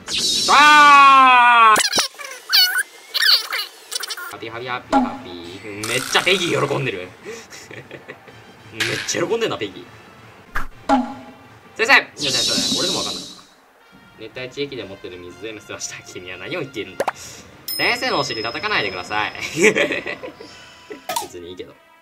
あハピハピハピハピ。めっちゃペギー喜んでる。めっちゃ喜んでんな、ペギー。先生、いや俺でもわかんない。熱帯地域で持ってる水で結ばした君は何を言っているんだ。先生のお尻叩かないでください。別にいいけど。